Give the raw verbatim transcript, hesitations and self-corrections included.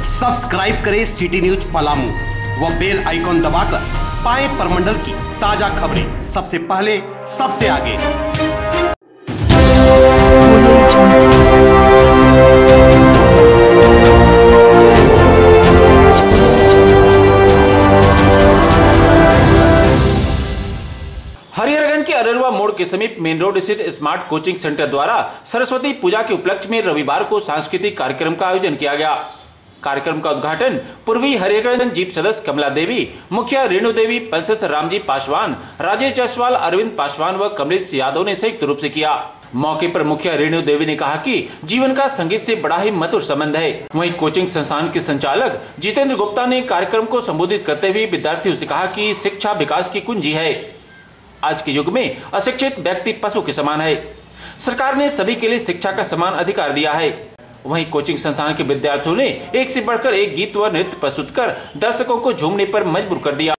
Subscribe करें city news Palamu व bell icon दबाकर पाएं प्रमंडल की ताजा खबरें सबसे पहले सबसे आगे। हरिहरगंज के अररवा मोड़ के समीप मेन रोड स्थित स्मार्ट कोचिंग सेंटर द्वारा सरस्वती पूजा के उपलक्ष्य में रविवार को सांस्कृतिक कार्यक्रम का आयोजन किया गया। कार्यक्रम का उद्घाटन पूर्वी हरिहरगंज जीप सदस्य कमला देवी, मुखिया रेणु देवी, पंचस रामजी पासवान, राजेश जायसवाल, अरविंद पासवान व कमलेश यादव ने संयुक्त रूप से किया। मौके पर मुखिया रेणु देवी ने कहा कि जीवन का संगीत से बड़ा ही मधुर संबंध है। वहीं कोचिंग संस्थान के संचालक जितेंद्र गुप्ता ने कार्यक्रम को संबोधित करते हुए विद्यार्थियों से कहा कि शिक्षा विकास की कुंजी है। आज के युग में अशिक्षित व्यक्ति पशु के समान है। सरकार ने सभी के लिए शिक्षा का समान अधिकार दिया है। वहीं कोचिंग संस्थान के विद्यार्थियों ने एक से बढ़कर एक गीत व नृत्य प्रस्तुत कर दर्शकों को झूमने पर मजबूर कर दिया।